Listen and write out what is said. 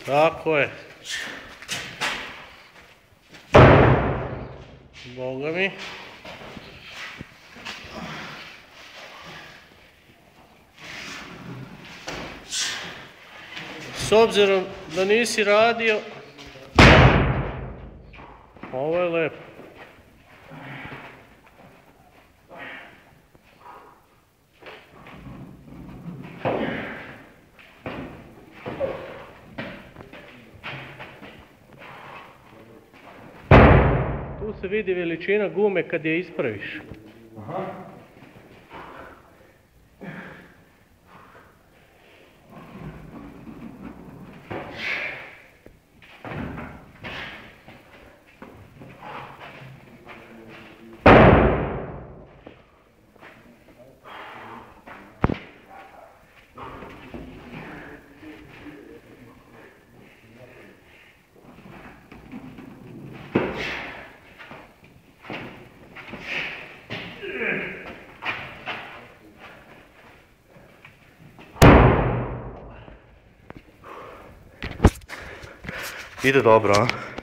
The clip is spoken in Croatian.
Tako je. Boga mi. S obzirom da nisi radio, ovo je lepo. Tu se vidi veličina gume kad je ispraviš. Aha. Ide dobro, a?